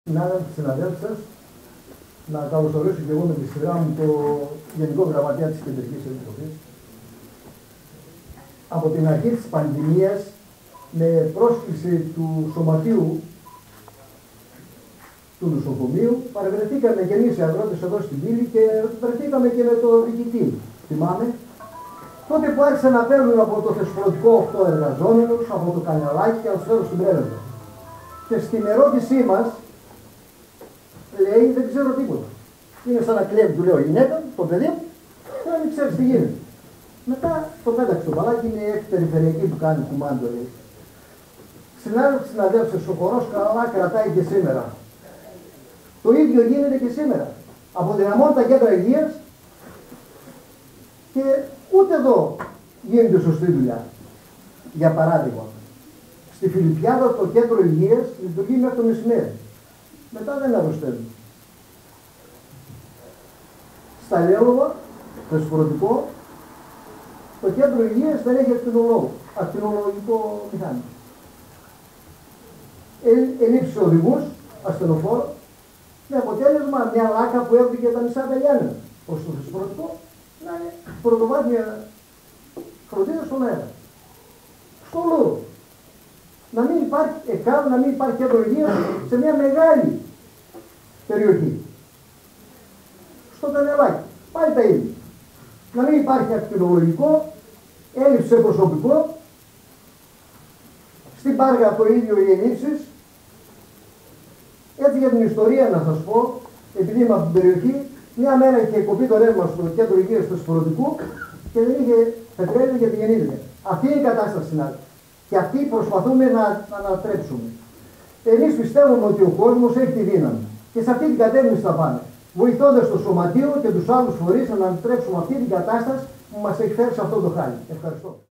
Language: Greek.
Συναδέλφους σας, να καλωσορίσω και εγώ με τη σειρά μου το Γενικό Γραμματέα της Κεντρικής Επιτροπής. Από την αρχή της πανδημίας, με πρόσκληση του Σωματείου του Νοσοκομείου, παρευρεθήκαμε και εμείς οι αγρότες εδώ στην πύλη και βρεθήκαμε και με το διοικητή. Θυμάμαι, τότε που άρχισαν να παίρνουν από το θεσπρωτικό 8 εργαζόμενους, από το Καναλάκι και να τους φέρουν στην Πρέβεζα. Και στην ερώτησή μας, λέει, δεν ξέρω τίποτα. Είναι σαν να κλέβει, του λέω, η γυναίκα, το παιδί μου, και να μην ξέρεις τι γίνεται. Μετά το πέταξε το μπαλάκι, είναι η περιφερειακή που κάνει κουμάντο, λέει. Συναδέλφους, ο χορός καλά κρατάει και σήμερα. Το ίδιο γίνεται και σήμερα. Αποδυναμώνουν τα κέντρα υγείας και ούτε εδώ γίνεται σωστή δουλειά. Για παράδειγμα, στη Φιλιππιάδα το κέντρο υγείας λειτουργεί μέχρι το μεσημέρι. Μετά δεν αρρωσταίνουν. Στα Λέωβα, το εσπορωτικό, το κέντρο υγείας δεν έχει ακτινολογικό μηχάνημα. Ελείψεις οδηγούς, ασθενοφόρων, με αποτέλεσμα μια λάκα που έβγαινε τα μισά τα Γιάννενα. Ώστε το εσπορωτικό να είναι πρωτοβάθμια φροντίδα στον αέρα. Στο Λούρο. Να μην υπάρχει να μην υπάρχει κέντρο υγείας σε μια μεγάλη περιοχή. Στο Κανελάκι. Πάλι τα ίδια. Να μην υπάρχει ακτινολογικό, έλλειψη σε προσωπικό. Στην Πάργα το ίδιο οι ελλείψεις. Έτσι για την ιστορία να σας πω, επειδή είμαι από την περιοχή, μια μέρα είχε κοπεί το ρεύμα στο κέντρο υγείας του Σπορωτικού και δεν είχε πετρέλαιο γιατί γεννήθηκε. Αυτή είναι η κατάσταση, συνάδελφοι. Και αυτή προσπαθούμε να ανατρέψουμε. Εμείς πιστεύουμε ότι ο κόσμος έχει τη δύναμη. Και σε αυτή την κατεύθυνση θα πάμε. Βοηθώντας το Σωματείο και τους άλλους φορείς να ανατρέψουμε αυτή την κατάσταση που μας έχει φέρει σε αυτό το χάλι. Ευχαριστώ.